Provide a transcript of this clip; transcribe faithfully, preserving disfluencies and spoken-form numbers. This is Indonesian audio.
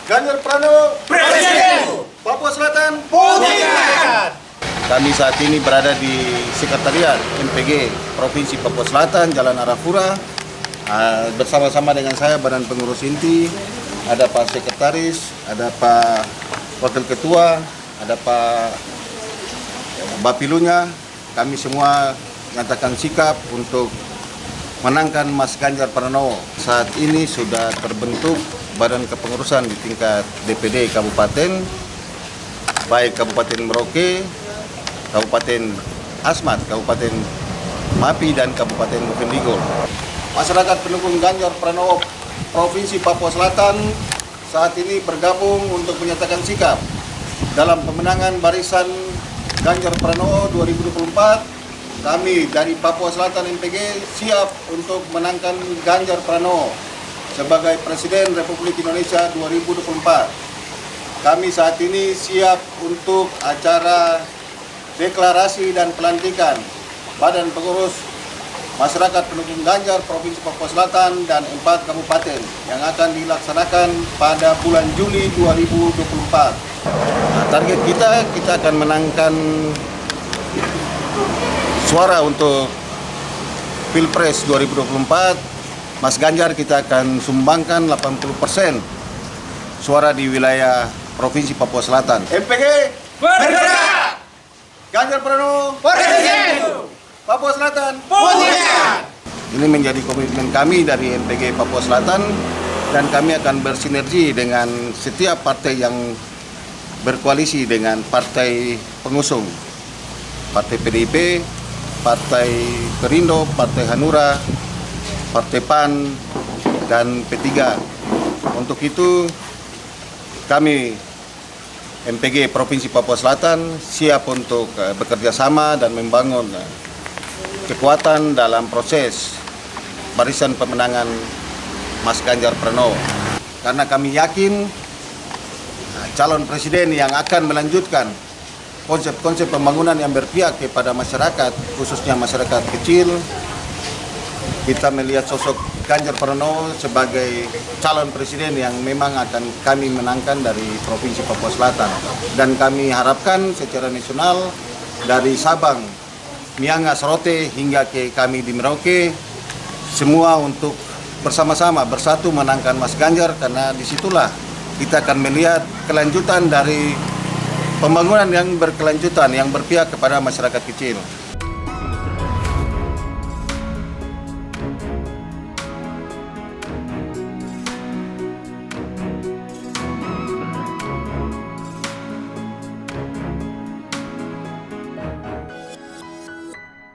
Ganjar Pranowo Presiden, Papua Selatan putihkan. Kami saat ini berada di Sekretariat M P G Provinsi Papua Selatan, Jalan Arafura. Uh, bersama-sama dengan saya, Badan Pengurus Inti, ada Pak Sekretaris, ada Pak Wakil Ketua, ada Pak Bapilunya. Kami semua nyatakan sikap untuk menangkan Mas Ganjar Pranowo. Saat ini sudah terbentuk badan kepengurusan di tingkat D P D Kabupaten, baik Kabupaten Merauke, Kabupaten Asmat, Kabupaten Mapi, dan Kabupaten Bovendigul. Masyarakat pendukung Ganjar Pranowo Provinsi Papua Selatan saat ini bergabung untuk menyatakan sikap dalam pemenangan barisan Ganjar Pranowo dua ribu dua puluh empat. Kami dari Papua Selatan M P G siap untuk menangkan Ganjar Pranowo sebagai Presiden Republik Indonesia dua ribu dua puluh empat. Kami saat ini siap untuk acara deklarasi dan pelantikan Badan Pengurus Masyarakat Pendukung Ganjar Provinsi Papua Selatan dan empat kabupaten yang akan dilaksanakan pada bulan Juli dua ribu dua puluh empat. Nah, target kita, kita akan menangkan suara untuk Pilpres dua ribu dua puluh empat. Mas Ganjar kita akan sumbangkan delapan puluh persen suara di wilayah Provinsi Papua Selatan. M P G Bergerak, Ganjar Pranowo Presiden, Papua Selatan putihkan. Ini menjadi komitmen kami dari M P G Papua Selatan, dan kami akan bersinergi dengan setiap partai yang berkoalisi dengan partai pengusung, Partai P D I P, Partai Perindo, Partai Hanura, Partai P A N, dan P tiga. Untuk itu kami M P G Provinsi Papua Selatan siap untuk bekerja sama dan membangun kekuatan dalam proses barisan pemenangan Mas Ganjar Pranowo. Karena kami yakin calon presiden yang akan melanjutkan konsep-konsep pembangunan yang berpihak kepada masyarakat, khususnya masyarakat kecil. Kita melihat sosok Ganjar Pranowo sebagai calon presiden yang memang akan kami menangkan dari Provinsi Papua Selatan. Dan kami harapkan secara nasional dari Sabang, Miangas, Rote, hingga ke kami di Merauke, semua untuk bersama-sama bersatu menangkan Mas Ganjar, karena disitulah kita akan melihat kelanjutan dari pembangunan yang berkelanjutan yang berpihak kepada masyarakat kecil.